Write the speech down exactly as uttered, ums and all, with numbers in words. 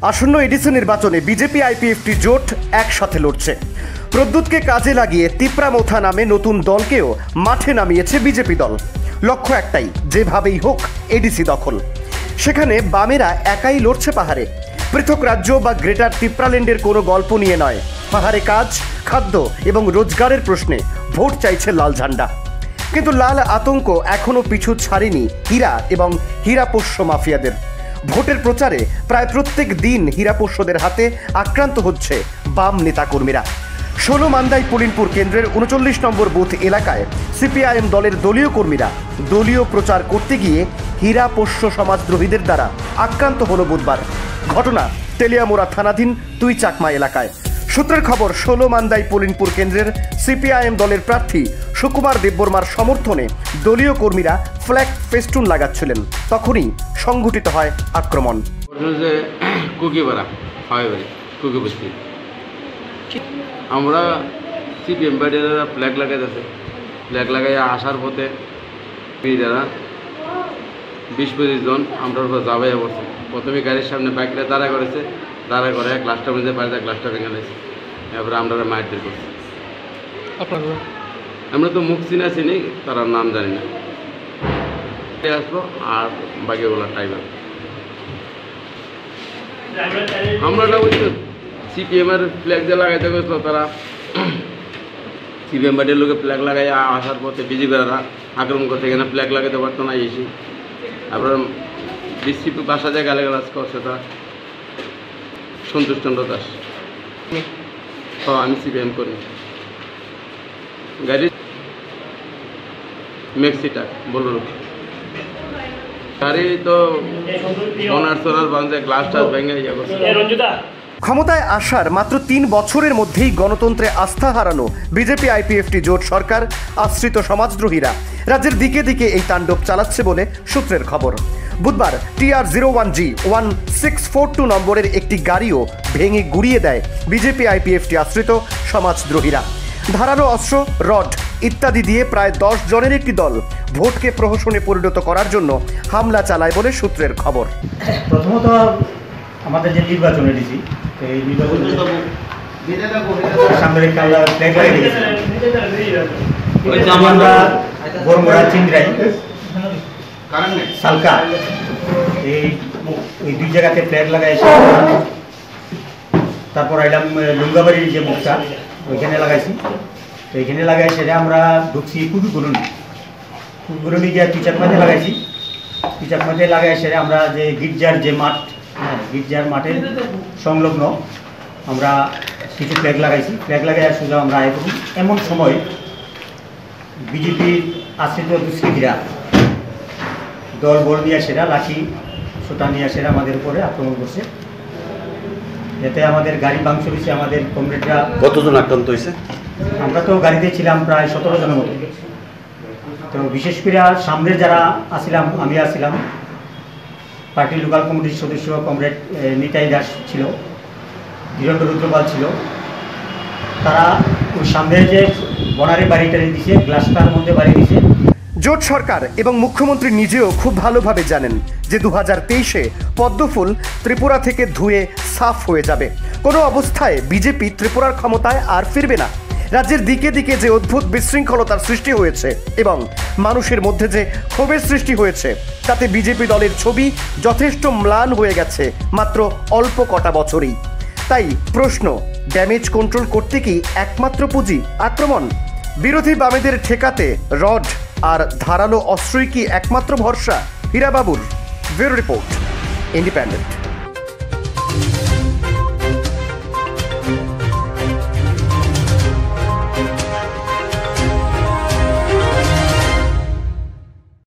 আসন্ন এডিসি নির্বাচনে BJP IPFT জোট একসাথে লড়ছে। প্রদ্যুৎকে কাজে লাগিয়ে তিপ্রামোথা নামে নতুন দলকেও মাঠে নামিয়েছে বিজেপি দল। লক্ষ্য একটাই, যেভাবেই হোক এডিসি দখল। সেখানে বামেরা একাই লড়ছে পাহাড়ে। পৃথক রাজ্য বা গ্রেটার তিপ্রাল্যান্ডের কোনো গল্প নিয়ে নয়, পাহাড়ে কাজ, খাদ্য এবং রোজগারের প্রশ্নে ভোট চাইছে লাল ঝান্ডা। কিন্তু লাল আতঙ্ক এখনও পিছু ছাড়েনি হীরা এবং হীরাপোষ্য মাফিয়াদের। ভোটের প্রচারে প্রায় প্রত্যেক দিন হীরাপোষ্যদের হাতে আক্রান্ত হচ্ছে বাম নেতাকর্মীরা। ষোলো মান্দাই পুলিনপুর কেন্দ্রের উনচল্লিশ নম্বর বুথ এলাকায় সিপিআইএম দলের দলীয় কর্মীরা দলীয় প্রচার করতে গিয়ে হীরাপোষ্য সমাজদ্রোহীদের দ্বারা আক্রান্ত হল বুধবার। ঘটনা তেলিয়ামুড়া থানাধীন তুই চাকমা এলাকায়। সূত্রের খবর, ষোলো মান্দাই পুলিনপুর কেন্দ্রের সিপিআইএম দলের প্রার্থী সুকুমার দেববর্মার সমর্থনে দলীয় কর্মীরা ফ্ল্যাগ ফেস্টুন লাগাচ্ছিলেন, তখনই সংঘটিত হয় আক্রমণ। আমরা সিপিএম বাইরেরা ফ্ল্যাগ লাগাইতেছে, ফ্ল্যাগ লাগাই আসার পথে যারা বিশ পঁচিশ জন আমরা উপর যাবাই পড়ছে। প্রথমে গাড়ির সামনে বাইকটা দাঁড়া করেছে, দাঁড়া করে গ্লাসটা মধ্যে পাড়ে গ্লাসটা ভেঙে নিয়েছে। এরপরে আমরা মারধর করছি। আমরা তো মুখ চিনা চিনি, তারা নাম জানি না। আসলো আর বাকিগুলো টাইবার আমরা বলছি সিপিএম এর ফ্ল্যাগ দিয়ে লাগাইতে গেছিল। তারা সিপিএম পার্টির লোকে ফ্ল্যাগ লাগাই আসার পথে বিজেপিরা আক্রমণ করতে গেলে ফ্ল্যাগ লাগাতে পারতো না। এসে তারপরে বিসিপি বাসা যায় গালাগালাজ করছে। তারা সন্তোষ চন্দ্র দাস, আমি সিপিএম করি। গাড়ি মেক্সিটা বলুন, গাড়ি তো ওনার সোনার বাঁধে গ্লাস টাস ভেঙে ইয়ে করছে। ক্ষমতায় আসার মাত্র তিন বছরের মধ্যেই গণতন্ত্রে আস্থা হারানো বিজেপি আইপিএফটি জোট সরকার আশ্রিত সমাজদ্রোহীরা রাজ্যের দিকে দিকে এই তাণ্ডব চালাচ্ছে বলে সূত্রের খবর। বুধবার TR zero one G one six four two নম্বরের একটি গাড়িও ভেঙে গুড়িয়ে দেয় বিজেপি আইপিএফটি আশ্রিত সমাজদ্রোহীরা। ধারালো অস্ত্র, রড ইত্যাদি দিয়ে প্রায় দশ জনের একটি দল ভোটকে প্রহসনে পরিণত করার জন্য হামলা চালায় বলে সূত্রের খবর। প্রথমত আমাদের যে নির্বাচন এডিসি, এই নির্বাচন সামনের কালা ফ্ল্যাগ লাগিয়ে দিয়েছিলাম। আমরা বরমুড়া, চিংড়াই, সালকা এই এই দুই জায়গাতে ফ্ল্যাগ লাগাইছি। তারপর আইলাম লুঙ্গাবাড়ির যে মুখটা, ওইখানে লাগাইছি। তো এইখানে লাগাই সেটা আমরা ঢুকছি কুকুরগুলুনি, কুকুরগুলুনি গিয়ে পিচাকমাতে লাগাইছি। পিচাকমাতে লাগাই সেটা আমরা যে গির্জার যে মাঠ, হ্যাঁ গির্জার মাঠের সংলগ্ন আমরা কিছু ফ্ল্যাগ লাগাইছি। ফ্ল্যাগ লাগাই সোজা আমরা আয় করি। এমন সময় বিজেপির আশ্রিত দুষ্কৃতীরা দল বল নিয়ে সেটা লাঠি সোটা নিয়ে সেটা আমাদের উপরে আক্রমণ করছে। এতে আমাদের গাড়ি ভাঙচুর হয়েছে। আমাদের কমরেডরা কতজন আক্রান্ত হয়েছে? আমরা তো গাড়িতে ছিলাম প্রায় সতেরো জনের মতো। তো বিশেষ করে সামনের যারা আসছিলাম, আমি আসছিলাম, পার্টির লোকাল কমিটির সদস্য কমরেড নিতাই দাস ছিল, ধীরেন্দ্র রুদ্রপাল ছিল। তারা ওই সামনের যে বনারে বাড়িটা দিয়েছে, গ্লাসটার মধ্যে বাড়ি দিয়েছে। জোট সরকার এবং মুখ্যমন্ত্রী নিজেও খুব ভালোভাবে জানেন যে দু হাজার তেইশে পদ্মফুল ত্রিপুরা থেকে ধুয়ে সাফ হয়ে যাবে। কোনো অবস্থায় বিজেপি ত্রিপুরার ক্ষমতায় আর ফিরবে না। রাজ্যের দিকে দিকে যে অদ্ভুত বিশৃঙ্খলতার সৃষ্টি হয়েছে এবং মানুষের মধ্যে যে ক্ষোভের সৃষ্টি হয়েছে, তাতে বিজেপি দলের ছবি যথেষ্ট ম্লান হয়ে গেছে মাত্র অল্প কটা বছরেই। তাই প্রশ্ন, ড্যামেজ কন্ট্রোল করতে কি একমাত্র পুঁজি আক্রমণ? বিরোধী বামেদের ঠেকাতে রড আর ধারালো অস্ত্রই কি একমাত্র ভরসা? হীরাবাবুর ব্যুরো রিপোর্ট, ইন্ডিপেন্ডেন্ট।